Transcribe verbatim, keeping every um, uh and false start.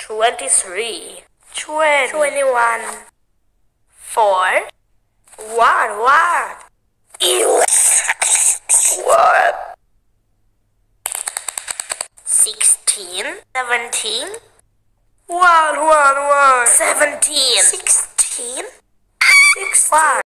twenty-three, twenty, twenty-one, four, what, what, ew, what, sixteen, seventeen, what, what, what, seventeen, sixteen, sixteen.